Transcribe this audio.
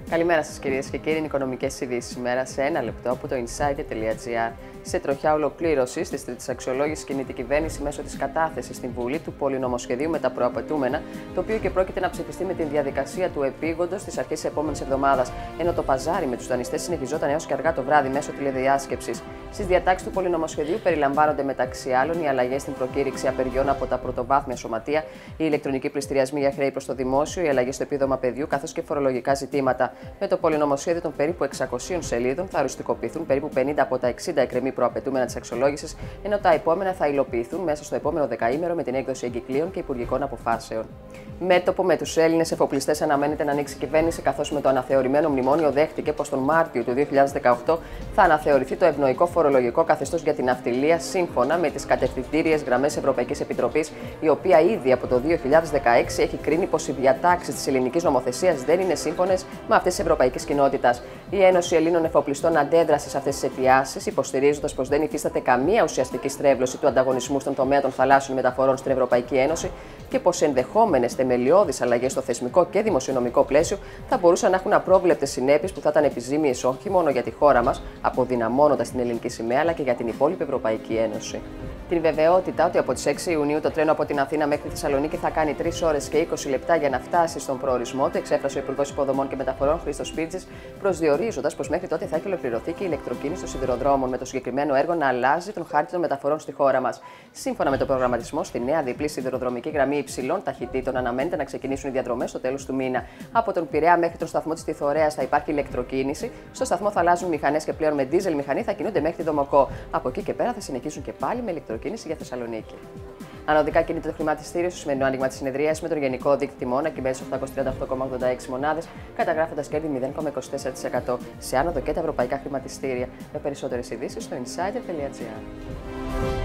Καλημέρα σας κυρίες και κύριοι, οικονομικές ειδήσεις σήμερα σε ένα λεπτό από το insider.gr. Σε τροχιά ολοκλήρωση τη τρίτη αξιολόγηση κινείται η κυβέρνηση μέσω της κατάθεσης στην Βουλή του πολυνομοσχεδίου με τα προαπαιτούμενα, το οποίο και πρόκειται να ψηφιστεί με την διαδικασία του επίγοντος στις αρχές της επόμενης εβδομάδας, ενώ το παζάρι με τους δανειστές συνεχιζόταν έως και αργά το βράδυ μέσω τηλεδιάσκεψης. Στις διατάξεις του πολυνομοσχεδίου περιλαμβάνονται μεταξύ άλλων οι αλλαγές στην προκήρυξη απεργιών από τα πρωτοβάθμια σωματεία, οι ηλεκτρονικοί πληστηριασμοί για χρέη προς το δημόσιο, οι αλλαγές στο επίδομα παιδιού καθώς και φορολογικά ζητήματα. Με το πολυνομοσχέδιο των περίπου 600 σελίδων θα οριστικοποιηθούν περίπου 50 από τα 60 εκκρεμή προαπαιτούμενα της αξιολόγησης, ενώ τα επόμενα θα υλοποιηθούν μέσα στο επόμενο δεκαήμερο με την έκδοση εγκυκλίων και υπουργικών αποφάσεων. Μέτωπο με τους Έλληνες εφοπλιστές αναμένεται να ανοίξει η κυβέρνηση, καθώς με το αναθεωρημένο μνημόνιο δέχτηκε πως τον Μάρτιο του 2018 θα αναθεωρηθεί το ευνοϊκό φορολογικό καθεστώς για την ναυτιλία σύμφωνα με τις κατευθυντήριες γραμμές Ευρωπαϊκής Επιτροπής, η οποία ήδη από το 2016 έχει κρίνει πως οι διατάξεις της ελληνικής νομοθεσίας δεν είναι σύμφωνες με αυτές της ευρωπαϊκής κοινότητας. Η Ένωση Ελλήνων Εφοπλιστών αντέδρασε σε αυτές τις αιτιάσεις, υποστηρίζοντας πως δεν υφίσταται καμία ουσιαστική στρέβλωση του ανταγωνισμού στον τομέα των θαλάσσιων μεταφορών στην Ευρωπαϊκή Ένωση και πως ενδεχόμενες θεμελιώδεις αλλαγές στο θεσμικό και δημοσιονομικό πλαίσιο θα μπορούσαν να έχουν απρόβλεπτες συνέπειες που θα ήταν επιζήμιες όχι μόνο για τη χώρα μας, αποδυναμώνοντας την ελληνική σημαία, αλλά και για την υπόλοιπη Ευρωπαϊκή Ένωση. Την βεβαιότητα ότι από τις 6 Ιουνίου το τρένο από την Αθήνα μέχρι τη Θεσσαλονίκη θα κάνει 3 ώρες και 20 λεπτά για να φτάσει στον προορισμό του, εξέφρασε ο Υπουργός Υποδομών και Μεταφορών Χρήστος Πίρτζης, προσδιορίζοντας πως μέχρι τότε θα έχει ολοκληρωθεί και η ηλεκτροκίνηση των σιδηροδρόμων, με το συγκεκριμένο έργο να αλλάζει τον χάρτη των μεταφορών στη χώρα μας. Σύμφωνα με τον προγραμματισμό, στη νέα διπλή σιδηροδρομική γραμμή υψηλών ταχυτήτων αναμένεται να ξεκινήσουν οι διαδρομές στο τέλος του μήνα. Από τον Πειραιά μέχρι τον σταθμό της Τιθωρέας θα υπάρχει ηλεκτροκίνηση. Στο σταθμό θα αλλάζουν μηχανές και πλέον με δίζελ μηχανή θα κινούνται μέχρι τη Δομοκό. Από εκεί και πέρα θα συνεχίσουν και πάλι με ηλεκτροκίνηση για Θεσσαλονίκη. Ανωδικά κινείται το χρηματιστήριο στο σημερινό άνοιγμα της συνεδρίας με τον γενικό δείκτη τιμών να κυμαίνει 838,86 μονάδες, καταγράφοντας κέρδη 0,24%. Σε άνοδο και τα ευρωπαϊκά χρηματιστήρια. Με περισσότερες ειδήσεις στο insider.gr.